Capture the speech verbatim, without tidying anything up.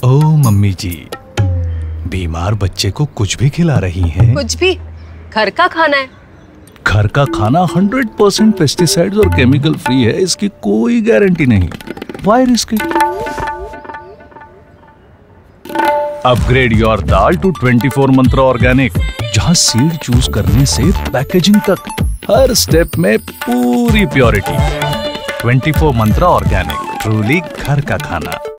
ओ mummy जी, बीमार बच्चे को कुछ भी खिला रही हैं? कुछ भी, घर का खाना है। घर का खाना हंड्रेड परसेंट पेस्टिसाइड्स और केमिकल फ्री है, इसकी कोई गारंटी नहीं। Why risk it? Upgrade your dal to twenty four Mantra organic, जहां सीड चूज करने से पैकेजिंग तक हर स्टेप में पूरी purity. Twenty four Mantra organic, truly घर का खाना।